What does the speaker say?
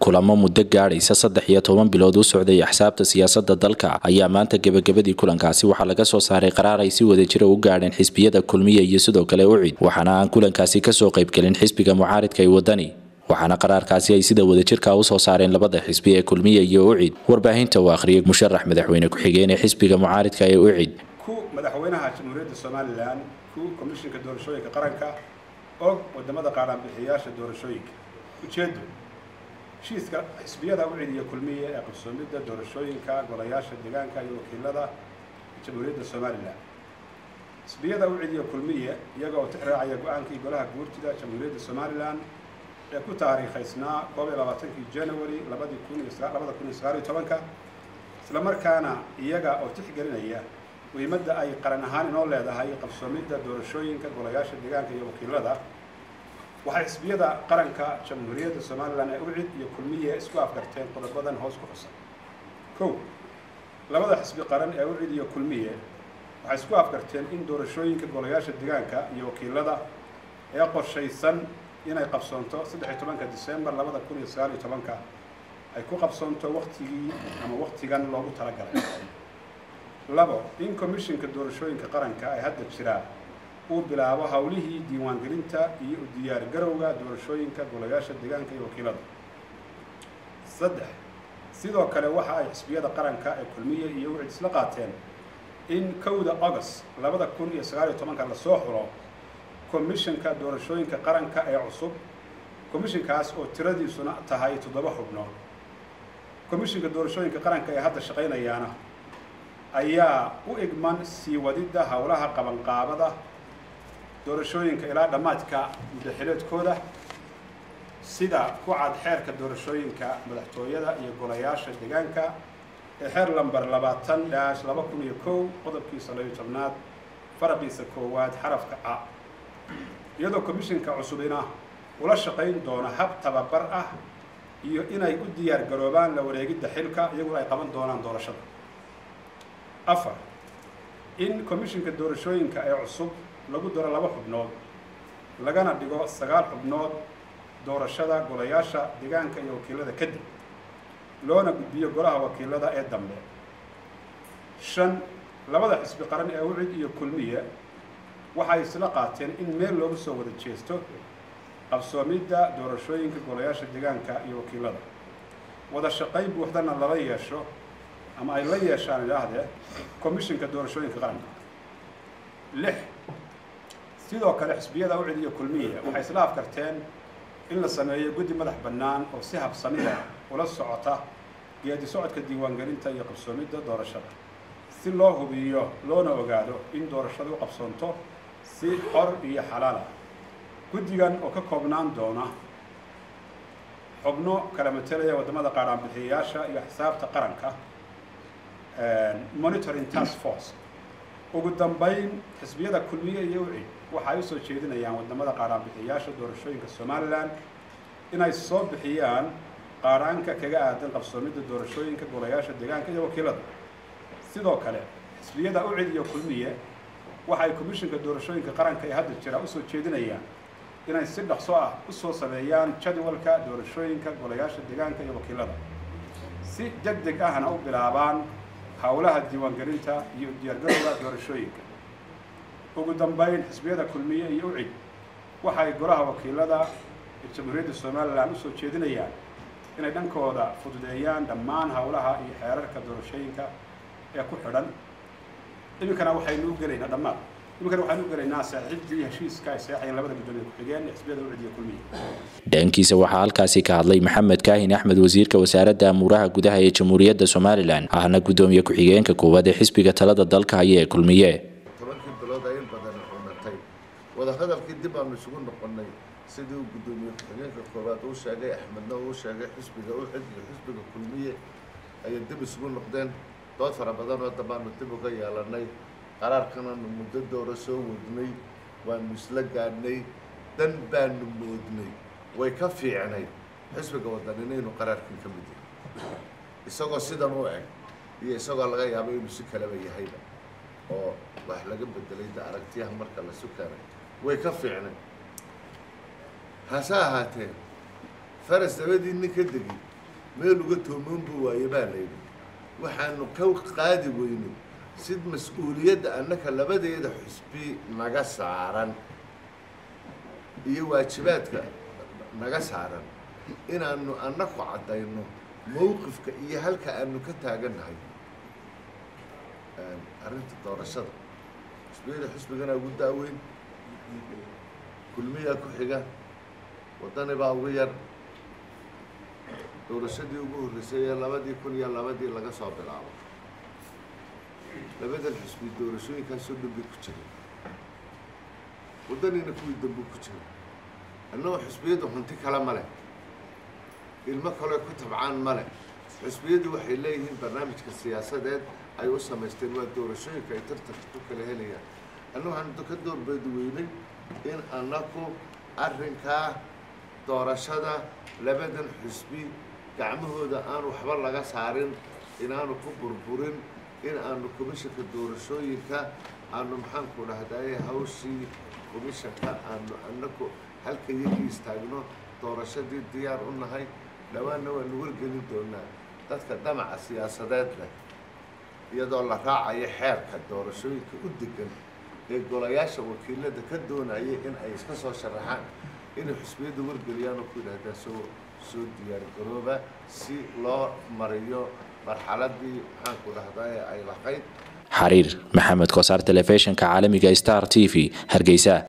kulamo muddo gaadhaysa 13 bilood u socday axsaabta siyaasadda dalka ayaa maanta gabagabadii kulankaasi waxaa laga soo saaray qaraar ay si wada jira u gaadheen xisbiyada kulmiye iyo sidoo kale UCID waxaana aan kulankaasi ka soo qayb galin xisbiga mucaaridka ee wadani waxaana qaraarkaasi ay sida wada jirka u soo saareen labada xisbi ee kulmiye iyo UCID warbaahinta uu akhriyay musharax madaxweyne ku xigeen ee xisbiga mucaaridka ee UCID madaxweynaha jamhuuriyadda Soomaaliland komishinka doorashooyinka qaranka oo wadamada qaaran bixiyaasha doorashooyinka ujeedo heshiiska xisbiyada UCID iyo kulmiye ee qabsoomidda doorashooyinka golayaasha deegaanka iyo wakiilada jamhuuriyadda Soomaaliland xisbiyada UCID iyo kulmiye iyaga oo tixraacaya go'aankii golaha guurtida jamhuuriyadda Soomaaliland ee ku taariikhaysnaa 22 January 2019 isla markaana iyaga oo tixgelinaya muhiimadda ay qaran ahaan inoo leedahay qabsoomidda doorashooyinka golayaasha deegaanka iyo wakiilada waxay xisbiyada qaranka jamhuuriyadda Soomaaliland ee UCID iyo kulmiye isku afgarteen qodobadan hoos ku xusan kow labada xisbi qaran ee UCID iyo kulmiye waxay isku afgarteen in doorashooyinka golayaasha deegaanka iyo wakiilada ee qorshaysan inay qabsoonto 13 December 2019 ay ku qabsoonto waqtigan loogu talagalay labo in komishinka doorashooyinka qaranka ay hadda jira uu bilaabo hawlihii diiwaangelinta iyo u diyaar garowga doorashooyinka golayaasha deegaanka iyo wakiilada saddex sidoo kale waxa ay xisbiyada qaranka ee kulmiye iyo UCID isla qaateen in 1 August 2019 la soo xulo komishinka doorashooyinka qaranka ee cusub komishinkaas oo tiradiisuna tahay 7 xubnood komishinka doorashooyinka qaranka ee hadda shaqeynayana ayaa u igman sii wadida hawlaha qabanqaabada doorashooyinka ilaa dhamaadka muddaxileedkooda sida ku cad xeerka doorashooyinka madaxtooyada iyo golayaasha deegaanka ee xeer lambar 20-2001 qodobkiisa 12 faraqiisa koowaad xarafka A iyadoo komishinka cusubina ula shaqeyn doona hab tababar ah iyo inay u diyaar garoobaan la wareegidda xilka iyagoo ay qaban doonaan doorashada afar in komishinka doorashooyinka ee cusub lagu daro 2 xubnood lagana dhigo 9 xubnood doorashada golayaasha deegaanka iyo wakiilada kadib loona gudbiyo golaha wakiilada ee dambe shan labada xisbi qaran ee UCID iyo kulmiye waxay isla qaateen in meel loogu soo wada jeesto qabsoomidda doorashooyinka golayaasha deegaanka iyo wakiilada wada shaqayn buuxdana lala yeesho ama ay la yeeshaan ilaahdee komishinka doorashooyinka qaranka lix sidoo kale xisbiyada UCID iyo kulmiye waxay isla afkarteen in la sameeyo guddi madax bannaan oo si habsami ah ula socota geedi socodka diiwaangelinta iyo qabsoomidda doorashada si loo hubiyo loona ogaado in doorashadu u qabsoonto si xor iyo xalaal ah guddigan oo ka koobnaan doona xubno kala metelaya wadamada qaaran bixiyaasha iyo xisaabta qaranka monitoring task force ugu dambeyn xisbiyada kulmiye iyo UCID waxay u soo jeedinayaan wadamada qaaran bixiyaasha doorashooyinka Soomaaliland inay soo bixiyaan qaranka kaga aadan qabsoomidda doorashooyinka golayaasha deegaanka iyo wakiilada sidoo kale xisbiyada UCID iyo kulmiye waxay komishinka doorashooyinka qaranka ee hadda jira u soo jeedinayaan inay si dhaqso ah u soo sameeyaan jadwalka doorashooyinka golayaasha deegaanka iyo wakiilada si degdeg ahna u bilaabaan hawlaha diiwaangelinta iyo diyaargarowga doorashooyinka ugu dambeyn xisbiyada kulmiye iyo UCID waxay golaha wakiilada jamhuuriyadda Soomaaliland u soo jeedinayaan inay dhankooda fududeeyaan dhammaan hawlaha iyo xeerarka doorashooyinka ee ku xidhan iminkana waxaynu u gelaynaa saaxiibtii heshiiska ay saxayeen labada gudoomiye ku xigeen xisbiyada UCID iyo kulmiye dhankiisa waxaa halkaasi ka hadlay Maxamed Kaahin Axmed wasiirka wasaaradda amuraha gudaha ee jamhuuriyadda Soomaaliland ahna gudoomiye ku xigeenka koowaad ee xisbiga talada dalka haya ee kulmiye bilood ay badan xunatay wada hadalkii dib aanu isugu noqonay sidii uu gudoomiye ku xigeenka koowaad uu sheegay Axmedna uu sheegay xisbiga UCID iyo xisbiga kulmiye ay dib isugu noqdeen dood fara badan oo dabaanu dib uga yeelanay qaraarkana muddo doora soo wadnay waanu isla gaadhnay dan baanu moodnay way ka fiicnay xisbiga wadanina inuu qaraarkan ka mid yahay isagoo sidan u eg iyo isagoo laga yaabo inuu si kaleba yahayba oo wax laga bedelay aragtiyaha marka la sukaanay way ka fiicnay hase ahaatee faras dabadii ninka degi meel uga toomoon buu waaye baa layidhi waxaanu ka qaadi weynay sid mas-uuliyadda annaka labadeeda xusbi naga saaran iyo waajibaadka naga saaran inaanu annaku caddayno mowqifka iyo halka aanu ka taagannahay arrinta doorashada xusbiyada xusbigana ugu daaweyn kulmiyaa ku xiga waddani baa ugu yar doorashadii ugu horreysay ee 2002 laga soo bilaabo labadan xusbi doorashooyinkaasoo dhan bay ku jiray waddanina kuwii dambe ku jiray annagoo xusbiyadu hunti kale ma leh ilmo kale ku tabcaan ma leh xusbiyadu waxay leeyihiin barnaamijka siyaasadeed ay u samaysteen waa doorashooyinka ay tartanka ku kala helayaan annagu waxaanu ka doorbeedi weynay in annaku arrinkaa doorashada labadan xusbi gacmahooda aan waxba laga saarin inaanu ku burburin in aanu komishanka doorashooyinka aanu maxaanku dhahdaye hawshii komishanka aanu annaku halka iyagii istaagno doorashadii diyaar u nahay dhawaanna waanu wargelin doonaa dadka damaca siyaasadeed leh iyadoo la raacayo xeerka doorashooyinka u degan ee golayaasha wakiilada ka doonaya in ay iska soo sharaxaan inay xusbiyadda wargeliyaan oo ku yidhahdaan soo diyaar garooba si loo mariyo marxaladii maxaanku dhahdaye ay lahayd xariir maxamed kosaar telefishinka caalamiga Star TV Hargeysa.